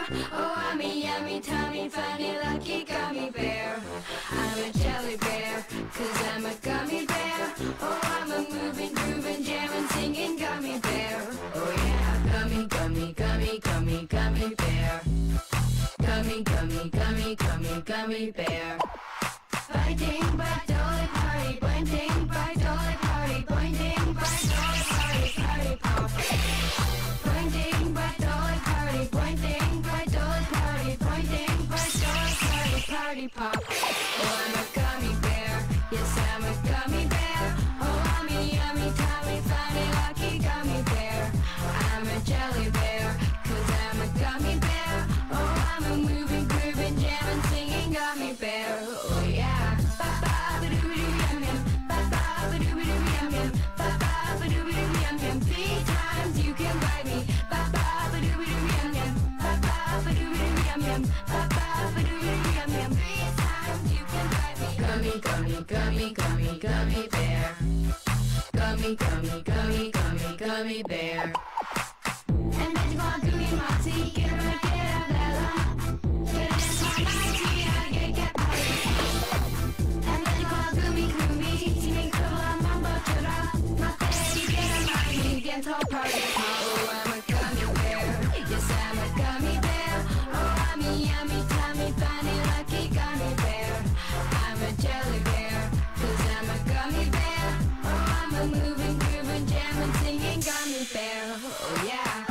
Oh, I'm a yummy, tummy, funny, lucky gummy bear. I'm a jelly bear, cause I'm a gummy bear. Oh, I'm a moving, grooving, jamming, singing gummy bear. Oh yeah, gummy, gummy, gummy, gummy, gummy bear. Gummy, gummy, gummy, gummy, gummy bear. Fighting by dolly party, pointing by dolly party, pointing by dolly party, party pop. Pointing by dolly party, pointing by dolly party, pointing by dolly party, party pop. Oh, I'm a gummy bear, yes I'm a gummy bear. Oh, I'm a yummy, tummy, funny, lucky gummy bear. I'm a jelly bear, cause I'm a gummy bear. Oh, I'm a moving, grooving, jamming, singing gummy bear. Oh yeah. Three times you can bite me. Gummy, gummy, gummy, gummy, gummy bear. Gummy, gummy, gummy, gummy, gummy bear. And then you want gummy moxie, get out of that lump. Get it in my tea, I get party. And then you want gummy, gummy, teaching cool, mambo chura. My daddy get a money, get to party. Oh, I'm a gummy bear, yes I'm a gummy bear. Oh, I'm a yummy, tummy, funny, lucky gummy bear. I'm a jelly bear, cause I'm a gummy bear. Oh, I'm a moving, grooving, jamming, singing gummy bear. Oh yeah.